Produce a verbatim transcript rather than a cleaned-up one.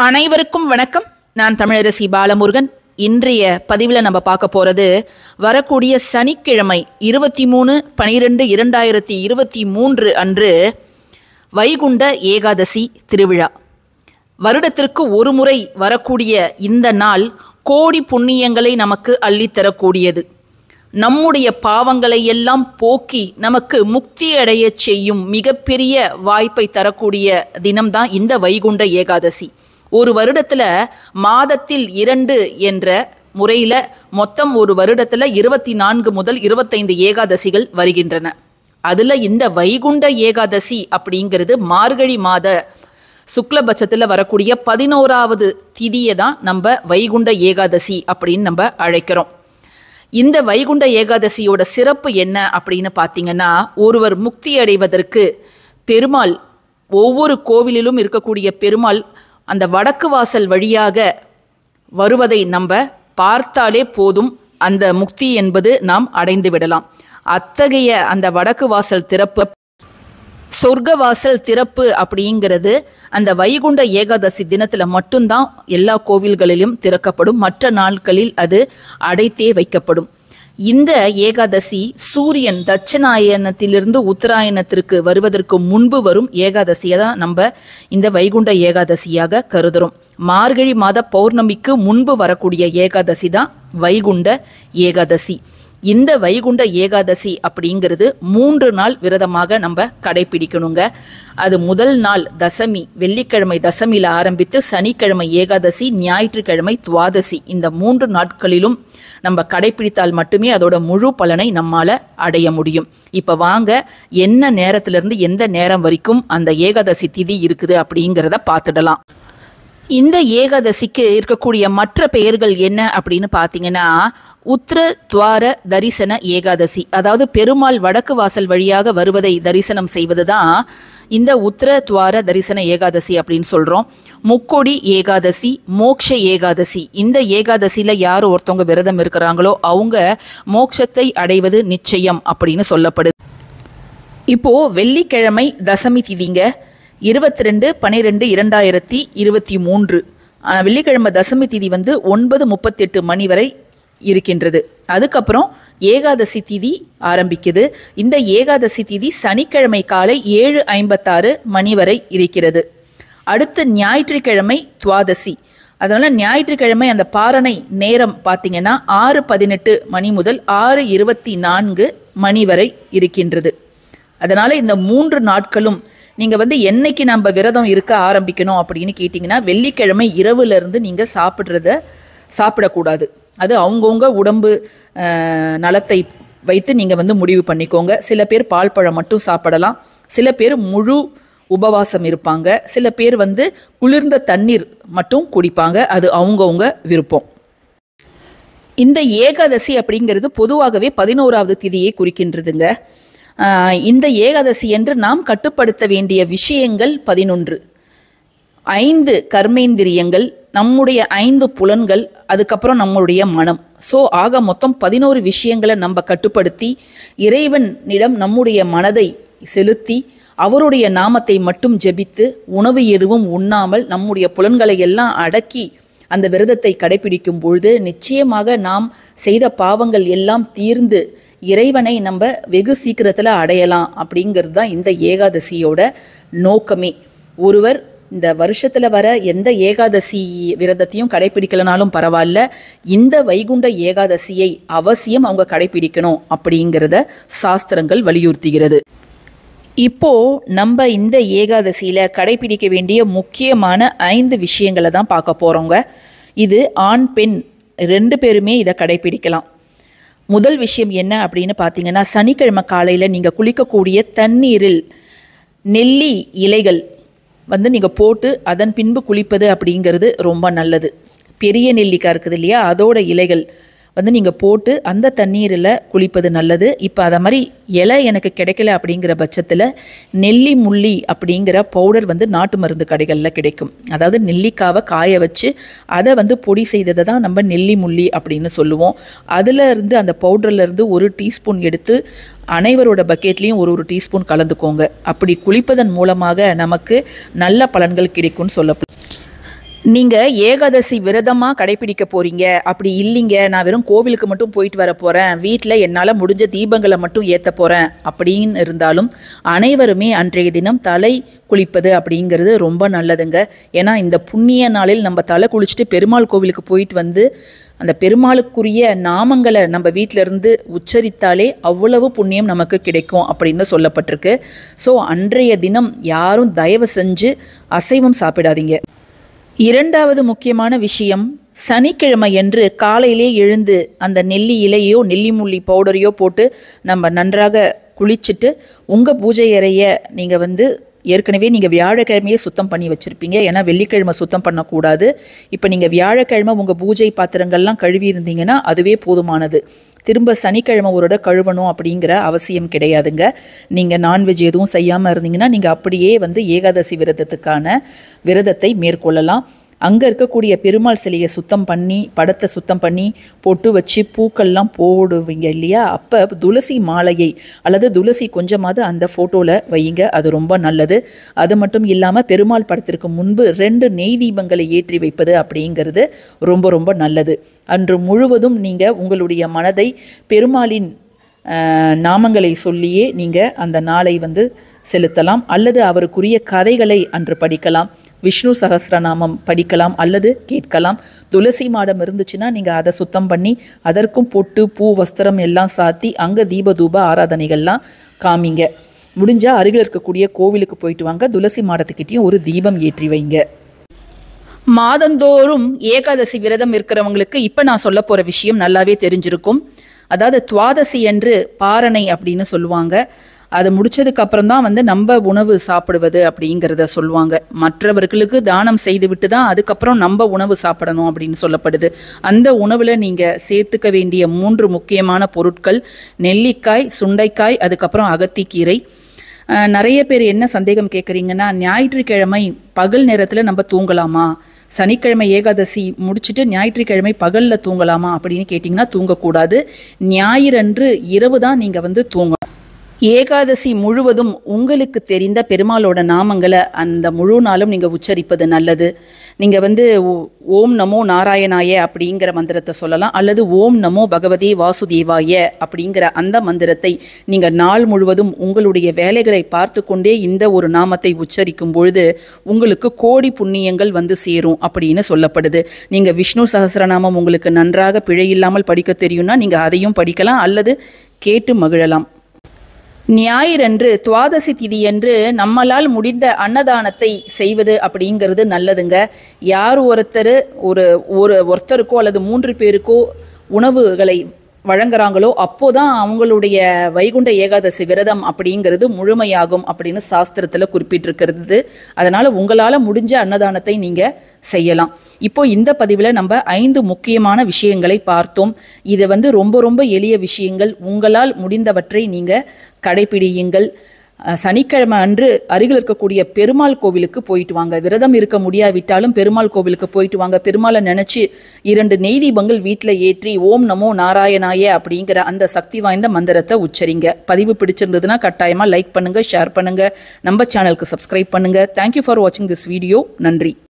அனைவருக்கும் வணக்கம். நான் தமிழரசி பாலமுருகன். இன்றைய பதிவில் நம்ம பார்க்க போகிறது வரக்கூடிய சனிக்கிழமை இருபத்தி மூணு பனிரெண்டு இரண்டாயிரத்தி இருபத்தி மூன்று அன்று வைகுண்ட ஏகாதசி திருவிழா. வருடத்திற்கு ஒரு முறை வரக்கூடிய இந்த நாள் கோடி புண்ணியங்களை நமக்கு அள்ளித்தரக்கூடியது. நம்முடைய பாவங்களை எல்லாம் போக்கி நமக்கு முக்தி அடைய செய்யும் மிகப்பெரிய வாய்ப்பை தரக்கூடிய தினம்தான் இந்த வைகுண்ட ஏகாதசி. ஒரு வருடத்தில் மாதத்தில் இரண்டு என்ற முறையில் மொத்தம் ஒரு வருடத்தில் இருபத்தி நான்கு முதல் இருபத்தைந்து ஏகாதசிகள் வருகின்றன. அதில் இந்த வைகுண்ட ஏகாதசி அப்படிங்கிறது மார்கழி மாத சுக்லபட்சத்தில் வரக்கூடிய பதினோராவது திதியை தான் நம்ம வைகுண்ட ஏகாதசி அப்படின்னு நம்ம அழைக்கிறோம். இந்த வைகுண்ட ஏகாதசியோட சிறப்பு என்ன அப்படின்னு பார்த்தீங்கன்னா, ஒருவர் முக்தி அடைவதற்கு பெருமாள் ஒவ்வொரு கோவிலிலும் இருக்கக்கூடிய பெருமாள் அந்த வடக்கு வாசல் வழியாக வருவதை நம்ம பார்த்தாலே போதும், அந்த முக்தி என்பது நாம் அடைந்து விடலாம். அத்தகைய அந்த வடக்கு வாசல் திறப்பு, சொர்க்க வாசல் திறப்பு அப்படிங்கிறது அந்த வைகுண்ட ஏகாதசி தினத்தில் மட்டும்தான் எல்லா கோவில்களிலும் திறக்கப்படும். மற்ற நாட்களில் அது அடைத்தே வைக்கப்படும். இந்த ஏகாதசி சூரியன் தட்சிணாயனத்திலிருந்து உத்தராயணத்திற்கு வருவதற்கு முன்பு வரும் ஏகாதசியை தான் நம்ம இந்த வைகுண்ட ஏகாதசியாக கருதுகிறோம். மார்கழி மாத பௌர்ணமிக்கு முன்பு வரக்கூடிய ஏகாதசி தான் வைகுண்ட ஏகாதசி. இந்த வைகுண்ட ஏகாதசி அப்படிங்கிறது மூன்று நாள் விரதமாக நம்ம கடைபிடிக்கணுங்க. அது முதல் நாள் தசமி, வெள்ளிக்கிழமை தசமியில் ஆரம்பித்து சனிக்கிழமை ஏகாதசி, ஞாயிற்றுக்கிழமை துவாதசி, இந்த மூன்று நாட்களிலும் நம்ம கடைபிடித்தால் மட்டுமே அதோட முழு பலனை நம்மால் அடைய முடியும். இப்போ வாங்க, என்ன நேரத்திலிருந்து எந்த நேரம் வரைக்கும் அந்த ஏகாதசி திதி இருக்குது அப்படிங்கிறத பார்த்துடலாம். இந்த ஏகாதசிக்கு இருக்கக்கூடிய மற்ற பெயர்கள் என்ன அப்படின்னு பார்த்தீங்கன்னா, உத்திர துவார தரிசன ஏகாதசி, அதாவது பெருமாள் வடக்கு வாசல் வழியாக வருவதை தரிசனம் செய்வது தான் இந்த உத்திர துவார தரிசன ஏகாதசி அப்படின்னு சொல்கிறோம். முக்கொடி ஏகாதசி, மோக்ஷ ஏகாதசி, இந்த ஏகாதசியில் யார் ஒருத்தவங்க விரதம் இருக்கிறாங்களோ அவங்க மோட்சத்தை அடைவது நிச்சயம் அப்படின்னு சொல்லப்படுது. இப்போது வெள்ளிக்கிழமை தசமி திதிங்க, இருபத்தி ரெண்டு பனிரெண்டு இரண்டாயிரத்தி இருபத்தி மூன்று வெள்ளிக்கிழமை தசமி திதி வந்து ஒன்பது முப்பத்தி எட்டு மணி வரை இருக்கின்றது. அதுக்கப்புறம் ஏகாதசி திதி ஆரம்பிக்குது. இந்த ஏகாதசி திதி சனிக்கிழமை காலை ஏழு ஐம்பத்தாறு மணி வரை இருக்கிறது. அடுத்து ஞாயிற்றுக்கிழமை துவாதசி. அதனால் ஞாயிற்றுக்கிழமை அந்த பாரணை நேரம் பார்த்திங்கன்னா ஆறு பதினெட்டு மணி முதல் ஆறு இருபத்தி நான்கு மணி வரை இருக்கின்றது. அதனால் இந்த மூன்று நாட்களும் நீங்கள் வந்து என்னைக்கு நம்ம விரதம் இருக்க ஆரம்பிக்கணும் அப்படின்னு கேட்டிங்கன்னா, வெள்ளிக்கிழமை இரவுலேருந்து நீங்கள் சாப்பிட்றத சாப்பிடக்கூடாது. அது அவங்கவுங்க உடம்பு நலத்தை வைத்து நீங்கள் வந்து முடிவு பண்ணிக்கோங்க. சில பேர் பால் பழம் மட்டும் சாப்பிடலாம், சில பேர் முழு உபவாசம் இருப்பாங்க, சில பேர் வந்து குளிர்ந்த தண்ணீர் மட்டும் குடிப்பாங்க. அது அவங்கவுங்க விருப்பம். இந்த ஏகாதசி அப்படிங்கிறது பொதுவாகவே பதினோராவது திதியை குறிக்கின்றதுங்க. இந்த ஏகாதசி என்று நாம் கட்டுப்படுத்த வேண்டிய விஷயங்கள் பதினொன்று. ஐந்து கர்மேந்திரியங்கள், நம்முடைய ஐந்து புலன்கள், அதுக்கப்புறம் நம்முடைய மனம். ஸோ ஆக மொத்தம் பதினோரு விஷயங்களை நம்ம கட்டுப்படுத்தி இறைவனிடம் நம்முடைய மனதை செலுத்தி அவருடைய நாமத்தை மட்டும் ஜெபித்து உணவு எதுவும் உண்ணாமல் நம்முடைய புலன்களை எல்லாம் அடக்கி அந்த விரதத்தை கடைபிடிக்கும் பொழுது நிச்சயமாக நாம் செய்த பாவங்கள் எல்லாம் தீர்ந்து இறைவனை நம்ம வெகு சீக்கிரத்தில் அடையலாம். அப்படிங்கிறது தான் இந்த ஏகாதசியோட நோக்கமே. ஒருவர் இந்த வருஷத்தில் வர எந்த ஏகாதசி விரதத்தையும் கடைபிடிக்கலனாலும் பரவாயில்ல, இந்த வைகுண்ட ஏகாதசியை அவசியம் அவங்க கடைபிடிக்கணும் அப்படிங்கிறத சாஸ்திரங்கள் வலியுறுத்துகிறது. இப்போது நம்ம இந்த ஏகாதசியில் கடைபிடிக்க வேண்டிய முக்கியமான ஐந்து விஷயங்களை தான் பார்க்க போகிறோங்க. இது ஆண் பெண் ரெண்டு பேருமே இதை கடைபிடிக்கலாம். முதல் விஷயம் என்ன அப்படின்னு பார்த்தீங்கன்னா, சனிக்கிழமை காலையில் நீங்கள் குளிக்கக்கூடிய தண்ணீரில் நெல்லி இலைகள் வந்து நீங்கள் போட்டு அதன் பின்பு குளிப்பது அப்படிங்கிறது ரொம்ப நல்லது. பெரிய நெல்லிக்காய் இருக்குது இல்லையா, அதோட இலைகள் வந்து நீங்கள் போட்டு அந்த தண்ணீரில் குளிப்பது நல்லது. இப்போ அதை மாதிரி இலை எனக்கு கிடைக்கல அப்படிங்கிற பட்சத்தில் நெல்லி முள்ளி அப்படிங்கிற பவுடர் வந்து நாட்டு மருந்து கடைகளில் கிடைக்கும். அதாவது நெல்லிக்காவை காய வச்சு அதை வந்து பொடி செய்ததை தான் நம்ம நெல்லி முள்ளி அப்படின்னு சொல்லுவோம். அதில் இருந்து அந்த பவுடர்லேருந்து ஒரு டீஸ்பூன் எடுத்து அனைவரோட பக்கெட்லேயும் ஒரு ஒரு டீஸ்பூன் கலந்துக்கோங்க. அப்படி குளிப்பதன் மூலமாக நமக்கு நல்ல பலன்கள் கிடைக்கும்னு சொல்லப்படும். நீங்கள் ஏகாதசி விரதமாக கடைப்பிடிக்க போகிறீங்க, அப்படி இல்லைங்க நான் வெறும் கோவிலுக்கு மட்டும் போயிட்டு வர போகிறேன், வீட்டில் என்னால் முடிஞ்ச தீபங்களை மட்டும் ஏற்ற போகிறேன் அப்படின்னு இருந்தாலும் அனைவருமே அன்றைய தினம் தலை குளிப்பது அப்படிங்கிறது ரொம்ப நல்லதுங்க. ஏன்னா இந்த புண்ணிய நாளில் நம்ம தலை குளிச்சுட்டு பெருமாள் கோவிலுக்கு போயிட்டு வந்து அந்த பெருமாளுக்குரிய நாமங்களை நம்ம வீட்டிலேருந்து உச்சரித்தாலே அவ்வளவு புண்ணியம் நமக்கு கிடைக்கும் அப்படின்னு சொல்லப்பட்டிருக்கு. ஸோ அன்றைய தினம் யாரும் தயவு செஞ்சு அசைவம் சாப்பிடாதீங்க. இரண்டாவது முக்கியமான விஷயம், சனிக்கிழமை என்று காலையிலே எழுந்து அந்த நெல்லி இலையோ நெல்லி முள்ளி பவுடரையோ போட்டு நம்ம நன்றாக குளிச்சுட்டு உங்கள் பூஜை அறையை நீங்கள் வந்து ஏற்கனவே நீங்கள் வியாழக்கிழமையே சுத்தம் பண்ணி வச்சுருப்பீங்க, ஏன்னா வெள்ளிக்கிழமை சுத்தம் பண்ணக்கூடாது. இப்போ நீங்கள் வியாழக்கிழமை உங்கள் பூஜை பாத்திரங்கள்லாம் கழுவி இருந்தீங்கன்னா அதுவே போதுமானது. திரும்ப சனிக்கிழமை ஒரு இடம் கழுவணும் அப்படிங்கிற அவசியம் கிடையாதுங்க. நீங்கள் நான்வெஜ் எதுவும் செய்யாமல் இருந்தீங்கன்னா நீங்கள் அப்படியே வந்து ஏகாதசி விரதத்துக்கான விரதத்தை மேற்கொள்ளலாம். அங்கே இருக்கக்கூடிய பெருமாள் சிலையை சுத்தம் பண்ணி படத்தை சுத்தம் பண்ணி பொட்டு வச்சு பூக்கள்லாம் போடுவீங்க இல்லையா, அப்போ துளசி மாலையை அல்லது துளசி கொஞ்சமாவது அந்த ஃபோட்டோவில் வையுங்க, அது ரொம்ப நல்லது. அது மட்டும் இல்லாமல் பெருமாள் படத்திற்கு முன்பு ரெண்டு நெய் தீபங்களை ஏற்றி வைப்பது அப்படிங்கிறது ரொம்ப ரொம்ப நல்லது. அன்று முழுவதும் நீங்கள் உங்களுடைய மனதை பெருமாளின் நாமங்களை சொல்லியே நீங்கள் அந்த நாளை வந்து செலுத்தலாம், அல்லது அவருக்குரிய கதைகளை அன்று படிக்கலாம், விஷ்ணு சகஸ்ரநாமம் படிக்கலாம் அல்லது கேட்கலாம். துளசி மாடம் இருந்துச்சுன்னா நீங்கள் அதை சுத்தம் பண்ணி அதற்கும் பொட்டு பூ வஸ்திரம் எல்லாம் சாத்தி அங்கே தீப தூப ஆராதனைகள்லாம் காமிங்க. முடிஞ்சால் அருகில் இருக்கக்கூடிய கோவிலுக்கு போயிட்டு வாங்க, துளசி மாடத்துக்கிட்டையும் ஒரு தீபம் ஏற்றி வைங்க. மாதந்தோறும் ஏகாதசி விரதம் இருக்கிறவங்களுக்கு இப்போ நான் சொல்ல போகிற விஷயம் நல்லாவே தெரிஞ்சிருக்கும். அதாவது துவாதசி என்று பாரணை அப்படின்னு சொல்லுவாங்க. அது முடிச்சதுக்கு அப்புறம் தான் வந்து நம்ம உணவு சாப்பிடுவது அப்படிங்கிறத சொல்லுவாங்க. மற்றவர்களுக்கு தானம் செய்து விட்டு தான் அதுக்கப்புறம் நம்ம உணவு சாப்பிடணும் அப்படின்னு சொல்லப்படுது. அந்த உணவில் நீங்கள் சேர்த்துக்க வேண்டிய மூன்று முக்கியமான பொருட்கள் நெல்லிக்காய், சுண்டைக்காய், அதுக்கப்புறம் அகத்திக்கீரை. நிறைய பேர் என்ன சந்தேகம் கேட்குறீங்கன்னா, ஞாயிற்றுக்கிழமை பகல் நேரத்தில் நம்ம தூங்கலாமா, சனிக்கிழமை ஏகாதசி முடிச்சுட்டு ஞாயிற்றுக்கிழமை பகலில் தூங்கலாமா அப்படின்னு கேட்டிங்கன்னா தூங்கக்கூடாது. ஞாயிறன்று இரவு தான் நீங்கள் வந்து தூங்கணும். ஏகாதசி முழுவதும் உங்களுக்கு தெரிந்த பெருமாளோட நாமங்களை அந்த முழு நாளும் நீங்கள் உச்சரிப்பது நல்லது. நீங்கள் வந்து ஓம் நமோ நாராயணாய அப்படிங்கிற மந்திரத்தை சொல்லலாம், அல்லது ஓம் நமோ பகவதே வாசுதேவாய அப்படிங்கிற அந்த மந்திரத்தை நீங்கள் நாள் முழுவதும் உங்களுடைய வேலைகளை பார்த்து கொண்டே இந்த ஒரு நாமத்தை உச்சரிக்கும் பொழுது உங்களுக்கு கோடி புண்ணியங்கள் வந்து சேரும் அப்படின்னு சொல்லப்படுது. நீங்கள் விஷ்ணு சகஸ்ரநாமம் உங்களுக்கு நன்றாக பிழையில்லாமல் படிக்க தெரியும்னா நீங்கள் அதையும் படிக்கலாம் அல்லது கேட்டு மகிழலாம். ஞாயிறன்று துவாதசி திதியன்று நம்மளால் முடிந்த அன்னதானத்தை செய்வது அப்படிங்கிறது நல்லதுங்க. யார் ஒருத்தர் ஒரு ஒரு ஒருத்தருக்கோ அல்லது மூன்று பேருக்கோ உணவுகளை வழங்குறாங்களோ அப்போதான் அவங்களுடைய வைகுண்ட ஏகாதசி விரதம் அப்படிங்கிறது முழுமையாகும் அப்படின்னு சாஸ்திரத்தில் குறிப்பிட்டிருக்கிறது. அதனால் உங்களால் முடிஞ்ச அன்னதானத்தை நீங்கள் செய்யலாம். இப்போ இந்த பதிவில் நம்ம ஐந்து முக்கியமான விஷயங்களை பார்த்தோம். இது வந்து ரொம்ப ரொம்ப எளிய விஷயங்கள், உங்களால் முடிந்தவற்றை நீங்கள் கடைபிடியுங்கள். சனிக்கிழமை அன்று அருகில் இருக்கக்கூடிய பெருமாள் கோவிலுக்கு போயிட்டு வாங்க. விரதம் இருக்க முடியாவிட்டாலும் பெருமாள் கோவிலுக்கு போயிட்டு வாங்க. பெருமாளை நினச்சி இரண்டு நெய் தீபங்கள் வீட்டில் ஏற்றி ஓம் நமோ நாராயணாய அப்படிங்கிற அந்த சக்தி வாய்ந்த மந்திரத்தை உச்சரிங்க. பதிவு பிடிச்சிருந்ததுன்னா கட்டாயமாக லைக் பண்ணுங்கள், ஷேர் பண்ணுங்கள், நம்ம சேனலுக்கு சப்ஸ்கிரைப் பண்ணுங்கள். தேங்க்யூ ஃபார் வாட்சிங் திஸ் வீடியோ. நன்றி.